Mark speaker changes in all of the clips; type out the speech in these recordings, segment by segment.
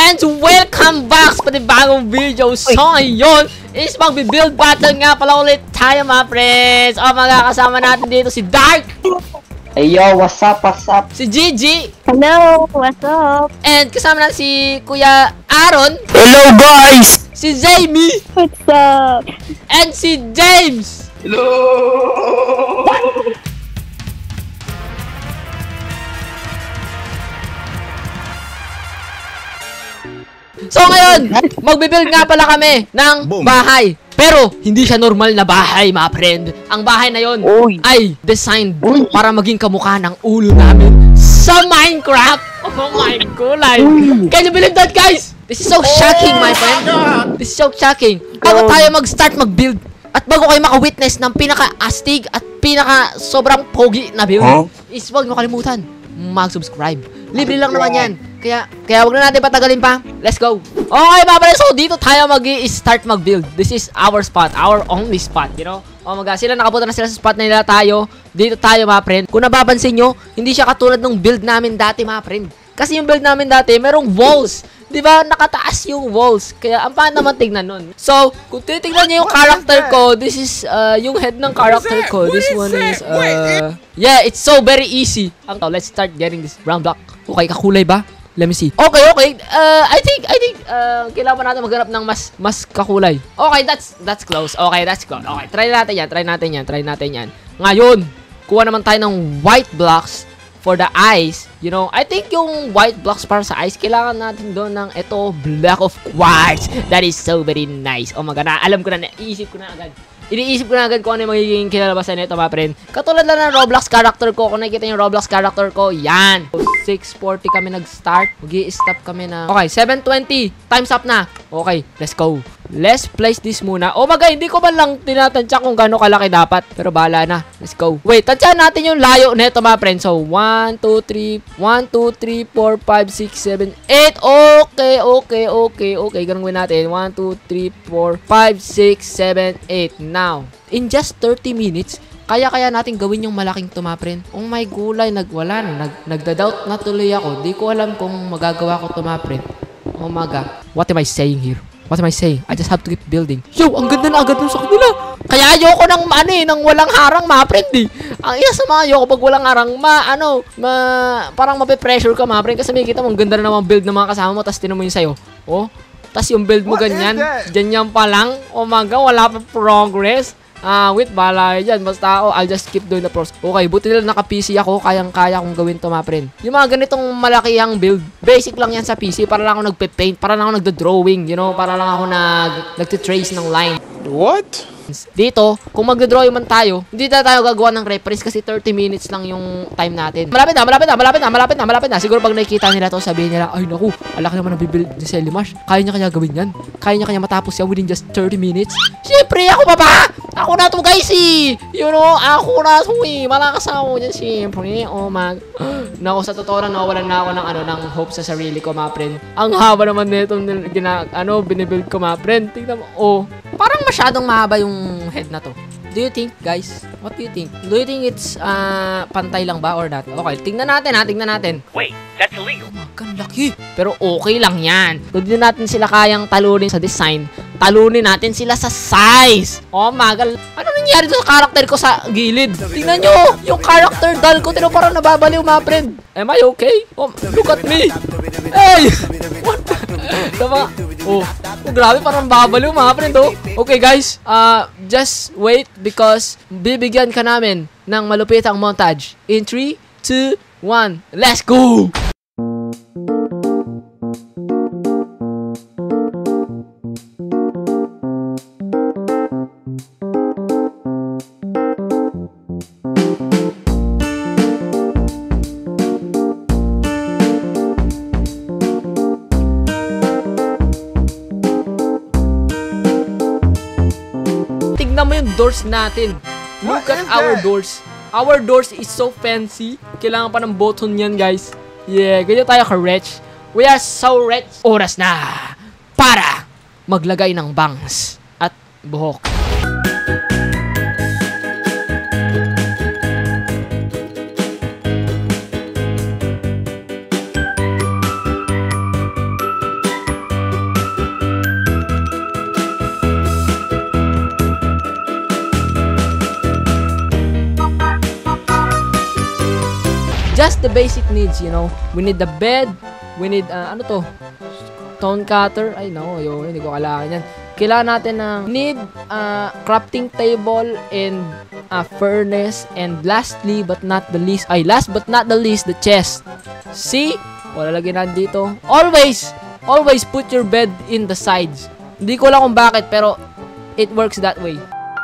Speaker 1: And welcome back sa panibagong video. So ngayon is magbe-build battle nga pala ulit tayo mga friends. O mga kasama natin dito si Dark.
Speaker 2: Hey yo, what's up, what's up?
Speaker 1: Si Gigi.
Speaker 3: Hello, what's up?
Speaker 1: And kasama natin si Kuya Aaron.
Speaker 2: Hello guys!
Speaker 1: Si Jamie.
Speaker 3: What's up?
Speaker 1: And si James.
Speaker 2: Hello!
Speaker 1: So ngayon, magbe-build nga pala kami ng bahay. Pero hindi siya normal na bahay, mga friend. Ang bahay na yon ay designed para maging kamukha ng ulo namin sa Minecraft. Oh my kulay. Can you believe that, guys? This is so shocking, my friend. This is so shocking. Bago tayo mag-start mag-build at bago kayo maka-witness ng pinaka-astig at pinaka-sobrang pogi na build, is huwag nyo kalimutan mag-subscribe. Libre lang naman yan. Kaya wag na natin patagalin pa. Let's go. Okay, mga pala. So, dito tayo mag-i-start mag-build. This is our spot. Our only spot, you know? O mga, sila nakapunta na sila sa spot na nila tayo. Dito tayo, mga friend. Kung nababansin nyo, hindi siya katulad ng build namin dati, mga friend. Kasi yung build namin dati, merong walls. Diba? Nakataas yung walls. Kaya, ang paano naman tignan nun. So, kung titignan nyo yung character ko, this is, yung head ng character ko. This one is, yeah, it's so very easy. Let's start getting this brown block. Okay, kakulay ba? Let me see. Okay. I think kailangan pa natin maghanap ng mas kakulay. Okay, that's close. Okay, that's close. Okay, try natin yan. Ngayon, kuha naman tayo ng white blocks for the eyes. You know, I think yung white blocks para sa eyes, kailangan natin doon ng ito, block of quartz. That is so very nice. Oh my God, alam ko na, iniisip ko na agad kung ano yung magiging kinalabasan nito, mga friend. Katulad lang ng Roblox character ko. Kung nakikita yung Roblox character ko, yan. 6:40 kami nag-start. Mag-i-stop kami na. Okay, 7:20. Time's up na. Okay, let's go. Let's place this muna. Oh my God, hindi ko man lang tinatansya kung gaano kalaki dapat. Pero bahala na. Let's go. Wait, tansyahan natin yung layo nito, mga friend. So, 1, 2, 3, 4, 5, 6, 7, 8. Okay. Ganun gawin natin. 1, 2, 3, 4, 5, 6, 7, 8. Now, in just 30 minutes, kaya natin gawin yung malaking tumaprin. Oh my gulay, nagda-doubt na tuloy ako. Di ko alam kung magagawa ko tumaprin. Oh my God. What am I saying here? I just have to keep building. Yo, ang ganda na agad dun sa kanila. Kaya ayoko ng walang harang, mga friend, eh. Ang isa sa mga ayoko pag walang harang, parang mape-pressure ka, mga friend. Kasi may kita mo, ang ganda na naman build ng mga kasama mo, tapos tinan mo yun sa'yo. Oh, tapos yung build mo ganyan, ganyan pa lang. Oh my God, wala pa progress. Wait, bala dyan. Basta I'll just keep doing the process. Okay, buti nila naka-PC ako. Kayang-kaya kong gawin to, mga friend. Yung mga ganitong malakihang build, basic lang yan sa PC. Para lang ako nagpe-paint. Para lang ako nagdo-drawing. You know, para lang ako nagtitrace ng line. What? Dito, kung magdodrawing man tayo, hindi na tayo gagawa ng reference kasi 30 minutes lang yung time natin. Malapit na. Siguro pag nakikita nila to, sabihin nila, ay naku, alaki naman ang bibuild ni Selimash. Kaya niya kaya gawin yan? Kaya niya kaya matapos yan within just 30 minutes? Siyempre, ako pa ba? Ako na to, guys, eh. You know, ako na to, eh. Malakas ako dyan, siyempre. Oh, naku, sa totoo lang, nawalan na ako ng hope sa sarili ko, mga friend. Ang haba naman nito, binibuild ko, mga friend. Tingnan mo, oh. Parang masyadong mahaba yung head na to. Do you think, guys? What do you think? Do you think it's pantay lang ba or not? Okay, tingnan natin. Wait, that's illegal. Oh, ang laki. Pero okay lang yan. Kung di natin sila kayang talunin sa design, talunin natin sila sa size. Oh my God. Ano nangyari sa character ko sa gilid? Tingnan nyo, yung character doll ko, tino parang nababaliw, mga friend. Am I okay? Oh, look at me. Hey! What? Diba? Oh, grabe, parang babaliw, mga friend, oh. Okay, guys, just wait because bibigyan ka namin ng malupitang montage. In 3, 2, 1, let's go! Tignan mo yung doors natin. Look at our doors. Our doors is so fancy. Kailangan pa ng button yan, guys. Yeah, ganyan tayo ka-rich. We are so rich. Oras na para maglagay ng bangs at buhok. just the basic needs, you know. We need the bed. We need, ano to? Stone cutter. Ay, no. Hindi ko kailangan yan. Kailangan natin ng crafting table and furnace. And lastly but not the least, last but not the least, the chest. See? Wala lagi nandito. Always put your bed in the sides. Hindi ko alam kung bakit, pero it works that way.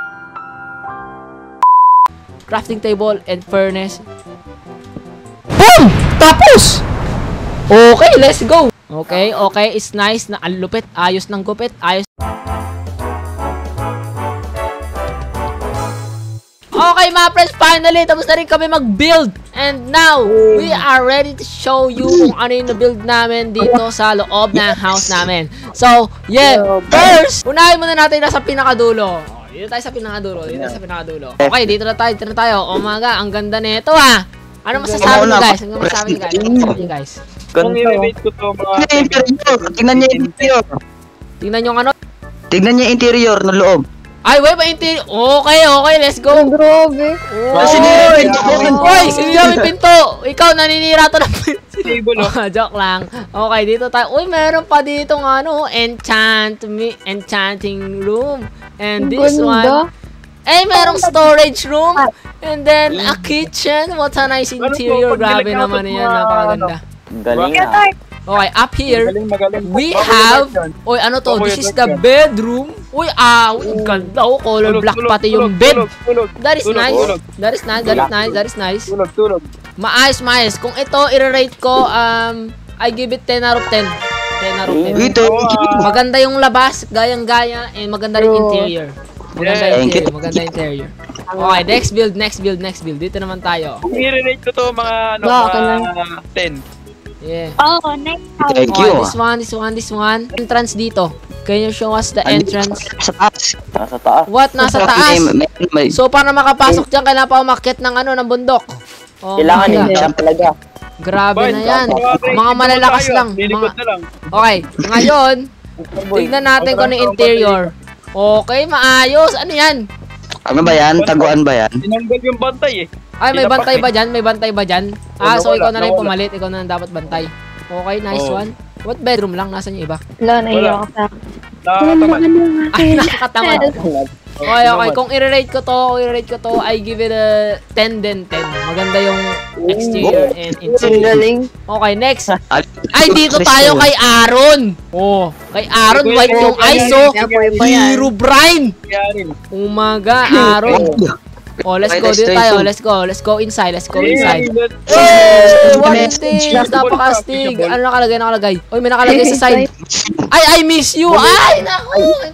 Speaker 1: Crafting table and furnace. Boom! Tapos! Okay, let's go! Okay, it's nice na ang lupit. Ayos ng gupit. Ayos. Okay, mga friends, finally, tapos na rin kami mag-build. And now, we are ready to show you kung ano yung na-build namin dito sa loob ng house namin. So, yeah, first, unahin muna natin nasa pinakadulo. Dito tayo sa pinakadulo. Okay, dito na tayo. Oh my God, ang ganda nito Ano masasabi nyo guys?
Speaker 4: Kung i-rate ko to mga...
Speaker 2: Tingnan niya yung interior.
Speaker 1: Tingnan nyo ano?
Speaker 2: Tingnan niya yung interior ng loob.
Speaker 1: Ay, wait, interior. Okay, let's go.
Speaker 3: Grabe.
Speaker 1: Sinira yung pinto. Ikaw, naninira to ng pinto. Joke lang. Okay, dito tayo. Uy, meron pa ditong enchanting room. And this one. Merong storage room. And then, a kitchen. What a nice interior. Grabe naman yan. Napakaganda.
Speaker 2: Galing
Speaker 1: Okay, up here, we have... Uy, ano to? This is the bedroom. Uy, ganda. Color black pati yung bed. That is nice. Maayos. Kung ito, i-rate ko, I give it 10 out of 10. 10 out of 10. Maganda yung labas, gayang-gaya, and maganda rin interior. Maganda interior. Okay, next build. Dito naman tayo.
Speaker 4: Kung i-rate ko to mga 10.
Speaker 1: Yeah.
Speaker 3: Next house.
Speaker 2: Thank you.
Speaker 1: This one. Entrance dito. Can you show us the entrance?
Speaker 2: Sa taas. Nasa taas.
Speaker 1: What? Nasa taas? So, para makapasok dyan, kailangan pa umakyat ng bundok.
Speaker 2: Kailangan jump talaga.
Speaker 1: Grabe na yan. Mga malalakas lang. Okay, ngayon, tignan natin kung ano yung interior. Okay, maayos. Ano yan?
Speaker 2: Ano ba yan? Taguan ba yan?
Speaker 4: Tinanggal yung bantay
Speaker 1: Ay, may bantay ba dyan? So ikaw na lang pumalit. Ikaw na lang dapat bantay. Okay, nice one. What bedroom lang? Nasaan yung iba?
Speaker 3: Wala, naiyak ka.
Speaker 1: Ay, nakakatamad. Okay. Kung i-rate ko to, I give it a 10 din 10. Maganda yung exterior and interior. Okay, next. Ay, dito tayo kay Aaron. Kay Aaron, white yung eyes, Hero Brian. Umaga, Aaron. Let's go dito tayo. Let's go inside. What is this? Napaka-stig. Ano nakalagay? Uy, may nakalagay sa side. I miss you. Ay, naku. May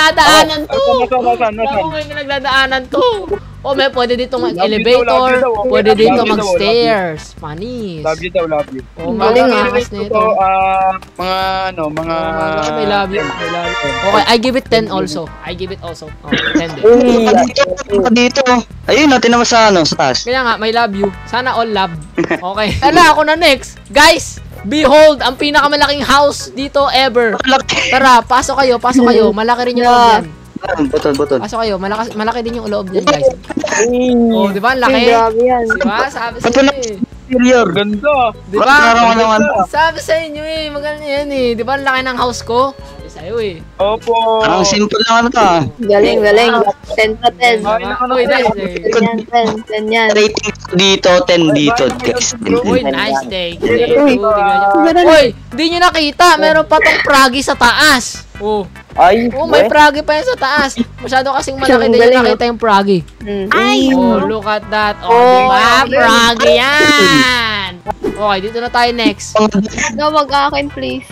Speaker 1: pinagdadaanan to. May pwede dito mag-elevator. Pwede dito mag-stairs. Panis.
Speaker 4: Love you.
Speaker 1: Galing nito.
Speaker 4: Mga...
Speaker 1: May love you. Okay, I give it 10 also. 10 din.
Speaker 2: Dito. Ayun, natin naman sa taas.
Speaker 1: Kaya nga, may love you. Sana all love. Okay. Ako na next. Guys, behold, ang pinakamalaking house dito ever. Tara, pasok kayo. Malaki rin yung loob yan.
Speaker 2: Butol.
Speaker 1: Pasok kayo, malaki din yung loob yan, guys. Di ba? Ang laki. Diba? Sabi sa inyo
Speaker 2: Interior.
Speaker 4: Ganda.
Speaker 1: Diba? Sabi sa inyo maganda yan Di ba? Ang laki ng house ko? Sa'yo
Speaker 4: Opo.
Speaker 2: Ang simple lang
Speaker 3: Galing. 10 to 10. 10 yan.
Speaker 2: Rating dito, 10 dito.
Speaker 1: Uy, nice day. Uy, di nyo nakita. Meron pa tong pragi sa taas. May pragi pa yan sa taas. Masyado kasing malaki din yung nakita yung pragi. Look at that. Diba? Pragi yan. Okay, dito na tayo next.
Speaker 3: Wag akin, please.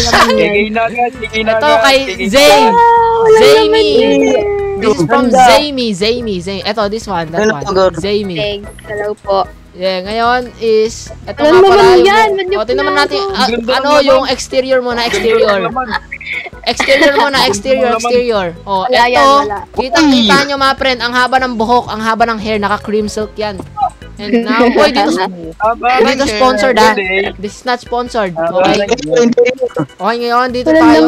Speaker 1: Ito kay Zamey. This is from Zamey. Ito, this one. Zamey.
Speaker 3: Hello po.
Speaker 1: Yeah, ngayon is ito nga pala yung tingnan natin yung exterior muna, exterior. Ito, kitang-kita nyo mga friend, ang haba ng buhok, ang haba ng hair, naka-cream silk yan. And now, dito sponsored This is not sponsored. Okay, ngayon, dito tayo.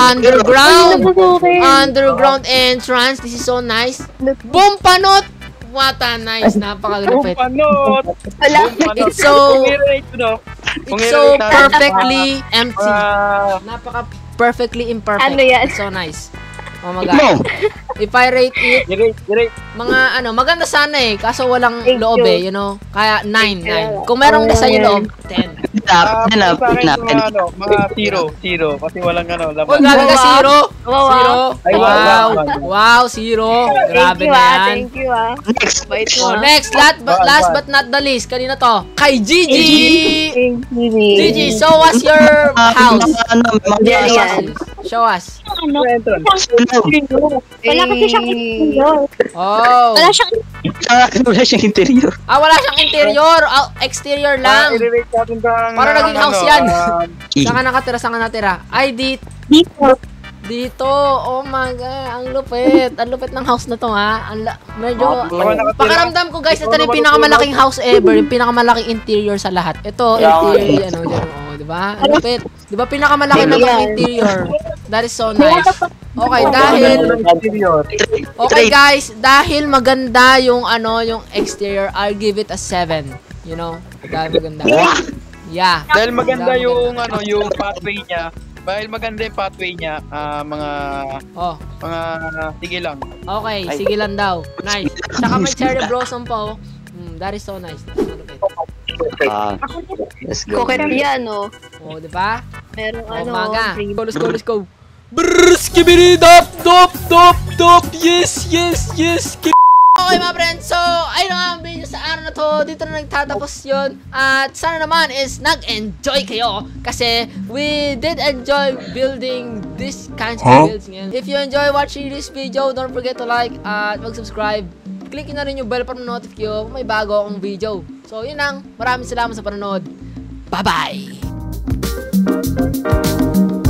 Speaker 1: Underground entrance. This is so nice. Boom, panot! Wata, nice. Napakalupit.
Speaker 4: Panot!
Speaker 3: Wala.
Speaker 1: It's so-
Speaker 4: Kung i-rate ko, no? Kung
Speaker 1: It's so
Speaker 4: i-rate natin,
Speaker 1: perfectly empty.
Speaker 4: ah,
Speaker 1: Napaka-perfectly imperfect.
Speaker 3: Ano yan?
Speaker 1: It's so nice. Oh my
Speaker 2: No.
Speaker 1: God. If I rate it,
Speaker 4: i-rate.
Speaker 1: mga maganda sana eh. Kaso walang
Speaker 3: Thank
Speaker 1: loob
Speaker 3: you.
Speaker 1: eh, you know? Kaya 9,
Speaker 3: you.
Speaker 1: 9. Kung merong
Speaker 3: Oh,
Speaker 1: sa'yo
Speaker 3: yan.
Speaker 1: loob, 10.
Speaker 2: Pinap, pinap,
Speaker 4: Sa akin,
Speaker 2: pinap.
Speaker 4: mga zero. Kasi walang laman.
Speaker 1: Oh, grabe ka,
Speaker 3: Wow.
Speaker 1: zero.
Speaker 3: Wow.
Speaker 1: Zero.
Speaker 4: Ay,
Speaker 1: Wow.
Speaker 4: wow.
Speaker 1: Wow, zero. Grabe
Speaker 3: Thank you,
Speaker 1: na yan.
Speaker 3: Thank you,
Speaker 2: Next.
Speaker 3: Bait mo,
Speaker 1: Oh, next, last but not the least. Kanina to. Kay Gigi.
Speaker 3: Thank you,
Speaker 1: Gigi, show us your house.
Speaker 2: Mga
Speaker 3: Yan,
Speaker 2: ano,
Speaker 3: yan.
Speaker 1: Show us.
Speaker 3: Wala kasi siyang
Speaker 1: Oh.
Speaker 2: Wala siyang interior.
Speaker 1: Ah, wala siyang interior. Ah, exterior lang.
Speaker 4: I-rate natin kang...
Speaker 1: Para naging house yan.
Speaker 2: Eh,
Speaker 1: Saan ka nakatira? Saan ka natira? Ay, dito. Oh my God. Ang lupit. Ang lupit ng house na to, ha? Medyo... Pakaramdam ko, guys, ito na yung pinakamalaking house ever. Yung pinakamalaking interior sa lahat. Ito, interior, dyan. Oh, di ba? Ang lupit. Di ba pinakamalaki na
Speaker 3: Yeah.
Speaker 1: interior? That is so nice. Okay, Okay, guys, dahil maganda yung yung exterior, I'll give it a 7. You know? Dahil maganda. Yeah.
Speaker 4: Dahil maganda
Speaker 1: Dahil
Speaker 4: yung yung pathway niya. Dahil maganda yung pathway niya,
Speaker 1: Oh,
Speaker 4: sige lang.
Speaker 1: okay. Sige lang daw. Nice. Saka may cherry blossom pa, oh. That is so nice. Malupit.
Speaker 2: Let's go.
Speaker 3: Coquette yan, oh.
Speaker 1: Oh, di ba?
Speaker 3: Merong
Speaker 1: Umaga.
Speaker 3: free.
Speaker 1: Let's go. Brrrr, skibidi dop. Yes. Okay mga friends, so ayun na nga ang video sa araw na to. Dito na nagtatapos yun. At sana naman is nag-enjoy kayo. Kasi we did enjoy building this kinds of builds ngayon. If you enjoy watching this video, don't forget to like at mag-subscribe. Click na rin yung bell para ma-notify kayo kung may bago akong video. So yun lang, maraming salamat sa panonood. Bye-bye!